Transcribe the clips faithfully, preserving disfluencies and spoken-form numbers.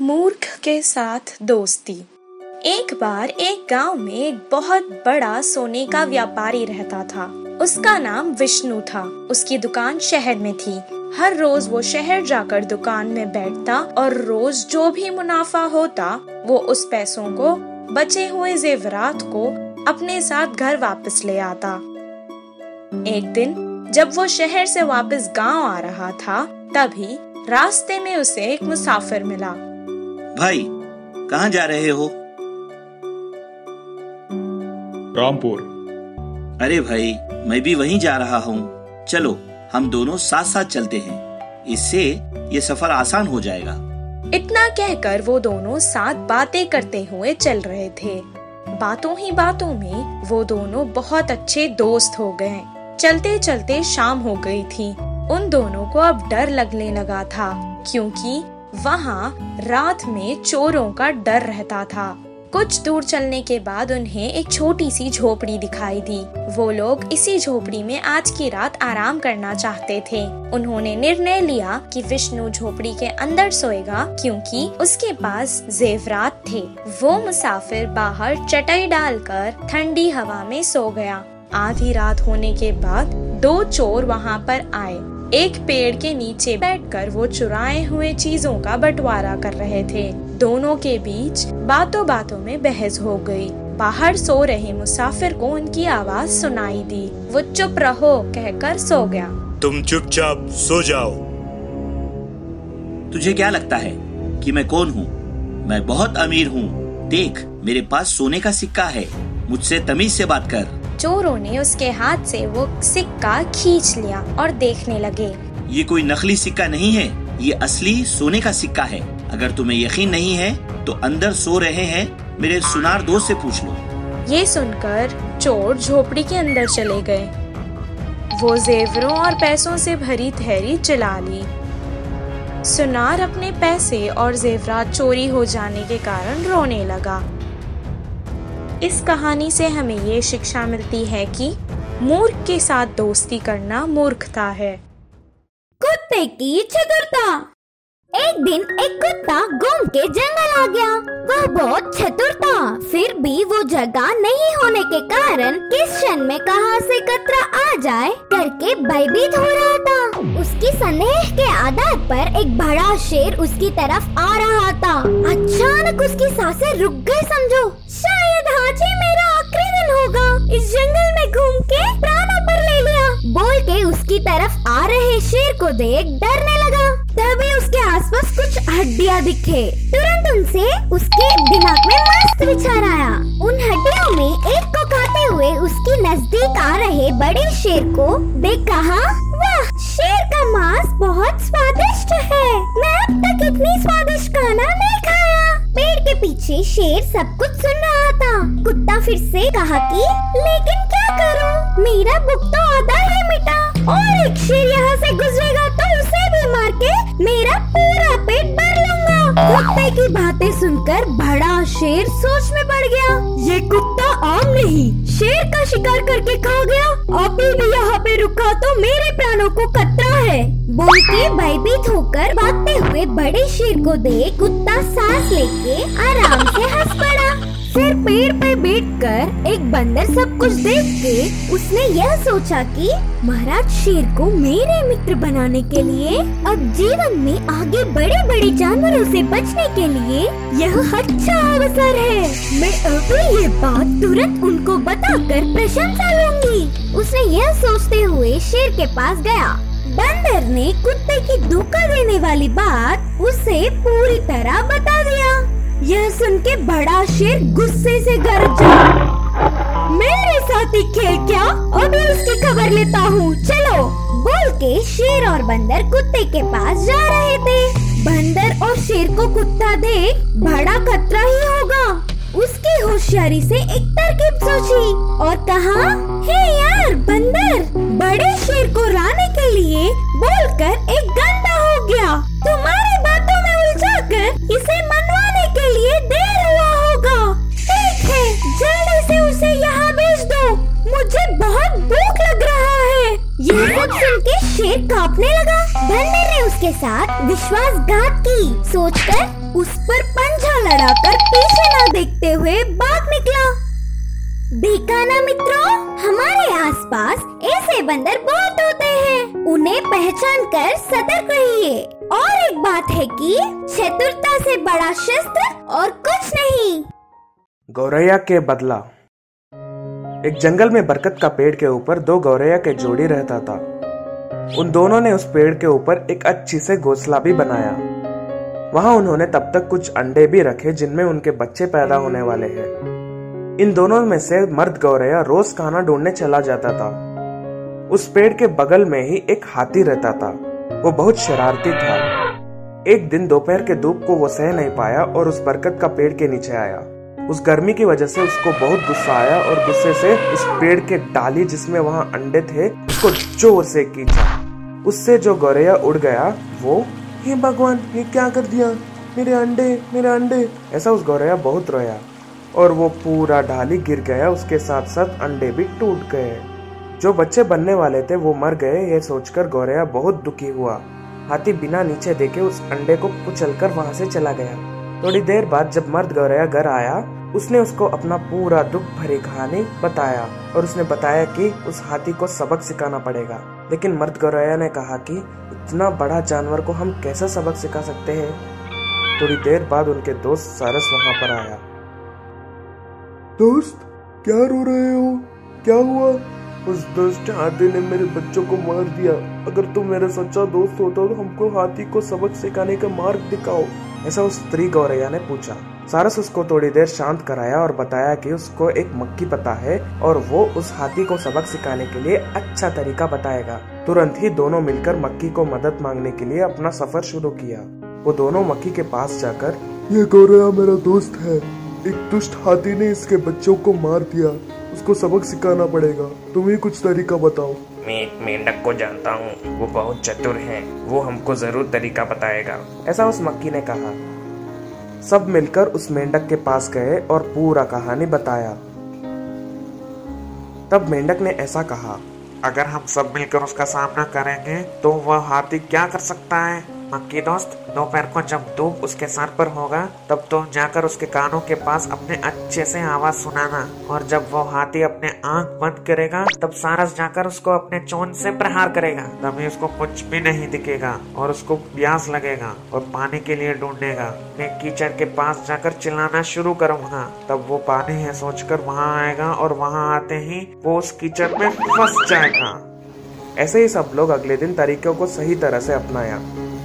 मूर्ख के साथ दोस्ती। एक बार एक गांव में एक बहुत बड़ा सोने का व्यापारी रहता था। उसका नाम विष्णु था। उसकी दुकान शहर में थी। हर रोज वो शहर जाकर दुकान में बैठता और रोज जो भी मुनाफा होता वो उस पैसों को, बचे हुए जेवरात को अपने साथ घर वापस ले आता। एक दिन जब वो शहर से वापस गांव आ रहा था, तभी रास्ते में उसे एक मुसाफिर मिला। भाई, कहाँ जा रहे हो? रामपुर। अरे भाई, मैं भी वहीं जा रहा हूँ। चलो हम दोनों साथ साथ चलते हैं, इससे ये सफर आसान हो जाएगा। इतना कहकर वो दोनों साथ बातें करते हुए चल रहे थे। बातों ही बातों में वो दोनों बहुत अच्छे दोस्त हो गए। चलते चलते शाम हो गई थी। उन दोनों को अब डर लगने लगा था, क्योंकि वहाँ रात में चोरों का डर रहता था। कुछ दूर चलने के बाद उन्हें एक छोटी सी झोपड़ी दिखाई दी। वो लोग इसी झोपड़ी में आज की रात आराम करना चाहते थे। उन्होंने निर्णय लिया कि विष्णु झोपड़ी के अंदर सोएगा, क्योंकि उसके पास जेवरात थे। वो मुसाफिर बाहर चटाई डालकर ठंडी हवा में सो गया। आधी रात होने के बाद दो चोर वहाँ पर आए। एक पेड़ के नीचे बैठकर वो चुराए हुए चीजों का बंटवारा कर रहे थे। दोनों के बीच बातों बातों में बहस हो गई। बाहर सो रहे मुसाफिर को उनकी आवाज सुनाई दी। वो चुप रहो कहकर सो गया। तुम चुपचाप सो जाओ। तुझे क्या लगता है कि मैं कौन हूँ? मैं बहुत अमीर हूँ। देख, मेरे पास सोने का सिक्का है। मुझसे तमीज से बात कर। चोरों ने उसके हाथ से वो सिक्का खींच लिया और देखने लगे। ये कोई नकली सिक्का नहीं है, ये असली सोने का सिक्का है। अगर तुम्हें यकीन नहीं है तो अंदर सो रहे हैं मेरे सुनार दोस्त से पूछ लो। ये सुनकर चोर झोपड़ी के अंदर चले गए। वो जेवरों और पैसों से भरी थैली चला ली। सुनार अपने पैसे और जेवरात चोरी हो जाने के कारण रोने लगा। इस कहानी से हमें ये शिक्षा मिलती है कि मूर्ख के साथ दोस्ती करना मूर्खता है। कुत्ते की चतुरता। एक दिन एक कुत्ता घूम के जंगल आ गया। वह बहुत चतुर था, फिर भी वो जगह नहीं होने के कारण किस क्षण में कहां से खतरा आ जाए करके भयभीत हो रहा था। उसकी संदेह के आधार पर एक बड़ा शेर उसकी तरफ आ रहा था। अचानक उसकी सांसें रुक गई। समझो, शायद आज ही मेरा आखिरी दिन होगा। इस जंगल में घूम के प्राणों पर ले लिया बोल के उसकी तरफ आ रहे शेर को देख डरने लगा। तभी उसके आसपास कुछ हड्डियां दिखे। तुरंत उनसे उसके दिमाग में मस्त विचार आया। उन हड्डियों में एक को खाते हुए उसके नजदीक आ रहे बड़े शेर को देख कहा, वाह, शेर का मांस बहुत स्वादिष्ट है। मैं अब तक इतनी स्वादिष्ट खाना नहीं खाया। पेड़ के पीछे शेर सब कुछ सुन रहा था। कुत्ता फिर से कहा कि लेकिन क्या करूं? मेरा भूख तो आधा ही मिटा और एक शेर यहाँ से गुजरेगा तो उसे भी मार के मेरा पूरा पेट भर लूंगा। कुत्ते की बातें सुनकर बड़ा शेर सोच में पड़ गया। ये कुत्ता आम नहीं, शेर का शिकार करके खा गया। अभी भी यहाँ पे रुका तो मेरे प्राणों को खतरा है बोल के भयभीत होकर भागते हुए बड़े शेर को देख कुत्ता सांस लेके आराम से हंस पड़ा। फिर पेड़ पे बैठकर एक बंदर सब कुछ देख के उसने यह सोचा कि महाराज शेर को मेरे मित्र बनाने के लिए अब जीवन में आगे बड़े बड़े जानवरों से बचने के लिए यह अच्छा अवसर है। मैं अभी ये बात तुरंत उनको बताकर प्रशंसा लूंगी। उसने यह सोचते हुए शेर के पास गया। बंदर ने कुत्ते की धोखा देने वाली बात उसे पूरी तरह बता दिया। यह सुन के बड़ा शेर गुस्से से गरजा, मेरे साथ ही खेल क्या? अभी उसकी खबर लेता हूँ, चलो बोल के शेर और बंदर कुत्ते के पास जा रहे थे। बंदर और शेर को कुत्ता देख बड़ा खतरा ही होगा। उसकी होशियारी से एक तरकीब सोची और कहा, हे यार बंदर, बड़े शेर को लाने के लिए बोलकर एक गंदा हो गया। तुम्हारी बातों में उलझाकर इसे मनवाने के लिए देर हुआ होगा। ठीक है, जल्दी से उसे यहाँ भेज दो, मुझे बहुत भूख लग रहा है। यह सब सुन के शेर कांपने लगा। बंदर ने उसके उसके साथ विश्वासघात की सोचकर उस पर पंजा लड़ाकर पीछे न देखते हुए भाग निकला। देखा ना मित्रों, हमारे आसपास ऐसे बंदर बहुत होते हैं, उन्हें पहचान कर सतर्क रहिए। और एक बात है कि चतुरता से बड़ा शस्त्र और कुछ नहीं। गौरैया के बदला। एक जंगल में बरगद का पेड़ के ऊपर दो गौरैया के जोड़ी रहता था। उन दोनों ने उस पेड़ के ऊपर एक अच्छी से घोंसला भी बनाया। वहां उन्होंने तब तक कुछ अंडे भी रखे जिनमें उनके बच्चे पैदा होने वाले हैं। इन दोनों में से मर्द गौरैया रोज खाना ढूंढने चला जाता था। उस पेड़ के बगल में ही एक हाथी रहता था। वो बहुत शरारती था। एक दिन दोपहर के धूप को वो सह नहीं पाया और उस बरगद का पेड़ के नीचे आया। उस गर्मी की वजह से उसको बहुत गुस्सा आया और गुस्से से उस पेड़ के डाली जिसमें वहां अंडे थे उसको जोर से खींचा। उससे जो गौरैया उड़ गया वो, हे भगवान, ये क्या कर दिया, मेरे अंडे मेरे अंडे। ऐसा उस गौरैया बहुत रोया और वो पूरा डाली गिर गया। उसके साथ साथ अंडे भी टूट गए। जो बच्चे बनने वाले थे वो मर गए। ये सोचकर गौरैया बहुत दुखी हुआ। हाथी बिना नीचे देखे उस अंडे को कुचलकर वहां से चला गया। थोड़ी देर बाद जब मर्द गौरैया घर आया, उसने उसको अपना पूरा दुख भरी कहानी बताया और उसने बताया कि उस हाथी को सबक सिखाना पड़ेगा। लेकिन मर्द गौरैया ने कहा कि इतना बड़ा जानवर को हम कैसे सबक सिखा सकते हैं। थोड़ी देर बाद उनके दोस्त सारस वहां पर आया। दोस्त, क्या रो रहे हो, क्या हुआ? उस दुष्ट हाथी ने मेरे बच्चों को मार दिया। अगर तुम मेरा सच्चा दोस्त होता तो हमको हाथी को सबक सिखाने का मार्ग दिखाओ। ऐसा उस स्त्री गौरैया ने पूछा। सारस उसको थोड़ी देर शांत कराया और बताया कि उसको एक मक्खी पता है और वो उस हाथी को सबक सिखाने के लिए अच्छा तरीका बताएगा। तुरंत ही दोनों मिलकर मक्खी को मदद मांगने के लिए अपना सफर शुरू किया। वो दोनों मक्खी के पास जाकर, ये गौरैया मेरा दोस्त है, एक दुष्ट हाथी ने इसके बच्चों को मार दिया, उसको सबक सिखाना पड़ेगा, तुम ही कुछ तरीका बताओ। मैं एक मेंढक को जानता हूँ, वो बहुत चतुर है, वो हमको जरूर तरीका बताएगा। ऐसा उस मक्खी ने कहा। सब मिलकर उस मेंढक के पास गए और पूरा कहानी बताया। तब मेंढक ने ऐसा कहा, अगर हम सब मिलकर उसका सामना करेंगे तो वह हाथी क्या कर सकता है? मक्खी दोस्त, दोपहर को जब धूप उसके सर पर होगा तब तो जाकर उसके कानों के पास अपने अच्छे से आवाज सुनाना, और जब वो हाथी अपने आंख बंद करेगा तब सारस जाकर उसको अपने चोंच से प्रहार करेगा। तभी उसको कुछ भी नहीं दिखेगा और उसको प्यास लगेगा और पानी के लिए ढूंढेगा। मैं कीचड़ के पास जाकर चिल्लाना शुरू करूंगा, तब वो पानी है सोचकर वहां आएगा और वहां आते ही वो उस कीचड़ में फंस जाएगा। ऐसे ही सब लोग अगले दिन तरीकों को सही तरह से अपनाया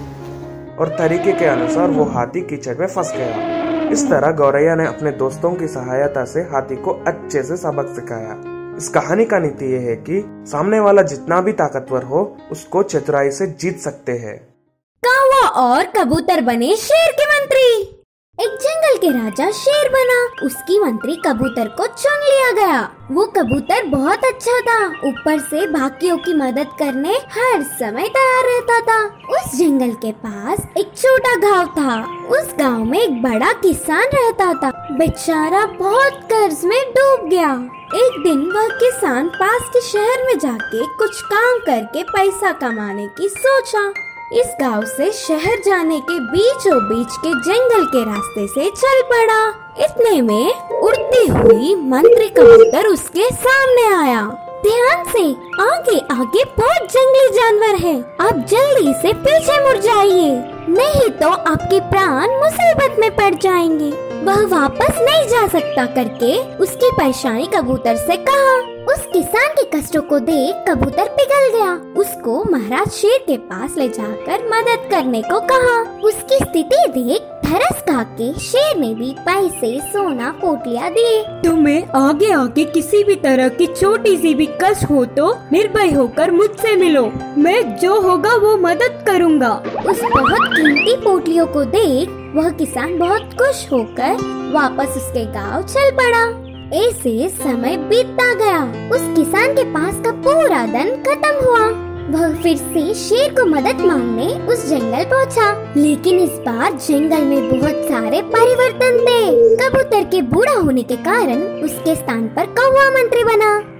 और तरीके के अनुसार वो हाथी कीचड़ में फंस गया। इस तरह गौरैया ने अपने दोस्तों की सहायता से हाथी को अच्छे से सबक सिखाया। इस कहानी का नीति ये है कि सामने वाला जितना भी ताकतवर हो उसको चतुराई से जीत सकते हैं। कौवा और कबूतर बने शेर के मंत्री। एक जंगल के राजा शेर बना। उसकी मंत्री कबूतर को चुन लिया गया। वो कबूतर बहुत अच्छा था, ऊपर से बाकियों की मदद करने हर समय तैयार रहता था। उस जंगल के पास एक छोटा गांव था। उस गांव में एक बड़ा किसान रहता था। बेचारा बहुत कर्ज में डूब गया। एक दिन वह किसान पास के शहर में जाके कुछ काम करके पैसा कमाने की सोचा। इस गांव से शहर जाने के बीचों बीच के जंगल के रास्ते से चल पड़ा। इतने में उड़ती हुई मंत्री कबूतर उसके सामने आया। ध्यान से, आगे आगे बहुत जंगली जानवर है, आप जल्दी से पीछे मुड़ जाइए, नहीं तो आपके प्राण मुसीबत में पड़ जाएंगे। वह वापस नहीं जा सकता करके उसकी परेशानी कबूतर से कहा। उस किसान के कष्टों को देख कबूतर पिघल गया। उसको महाराज शेर के पास ले जाकर मदद करने को कहा। उसकी स्थिति देख तरस खा के शेर ने भी पैसे, सोना, पोटलियां दिए। तुम्हें आगे आगे किसी भी तरह की छोटी सी भी कष्ट हो तो निर्भय होकर मुझसे मिलो, मैं जो होगा वो मदद करूँगा। उस बहुत कीमती पोटलियों को देख वह किसान बहुत खुश होकर वापस उसके गांव चल पड़ा। ऐसे समय बीतता गया। उस किसान के पास का पूरा धन खत्म हुआ। वह फिर से शेर को मदद मांगने उस जंगल पहुंचा। लेकिन इस बार जंगल में बहुत सारे परिवर्तन थे। कबूतर के बूढ़ा होने के कारण उसके स्थान पर कौवा मंत्री बना।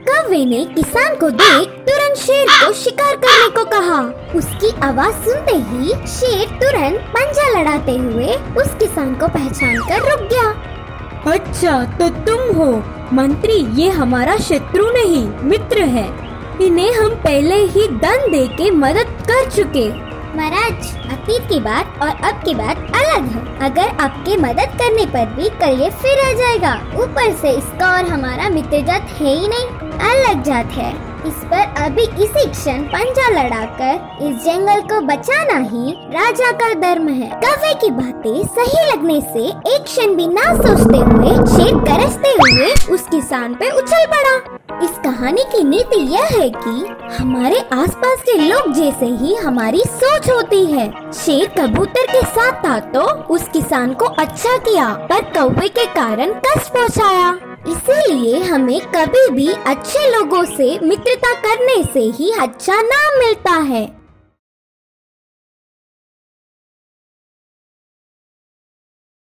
कौवे ने किसान को देख तुरंत शेर को शिकार करने को कहा। उसकी आवाज सुनते ही शेर तुरंत पंजा लड़ाते हुए उस किसान को पहचान कर रुक गया। अच्छा तो तुम हो मंत्री, ये हमारा शत्रु नहीं मित्र है। इन्हें हम पहले ही दंड दे के मदद कर चुके। महाराज, अतीत की बात और अब की बात अलग है। अगर आपके मदद करने पर भी कल ये फिर आ जाएगा। ऊपर से इसका और हमारा मित्र जात है ही नहीं, अलग जात है। इस पर अभी इसी क्षण पंजा लड़ाकर इस जंगल को बचाना ही राजा का धर्म है। कौवे की बातें सही लगने से एक क्षण भी ना सोचते हुए शेर गरजते हुए उस किसान पे उछल पड़ा। इस कहानी की नीति यह है कि हमारे आसपास के लोग जैसे ही हमारी सोच होती है। शेर कबूतर के साथ था तो उस किसान को अच्छा किया, पर कौवे के कारण कष्ट पहुंचाया। इसीलिए हमें कभी भी अच्छे लोगों से मित्रता करने से ही अच्छा नाम मिलता है।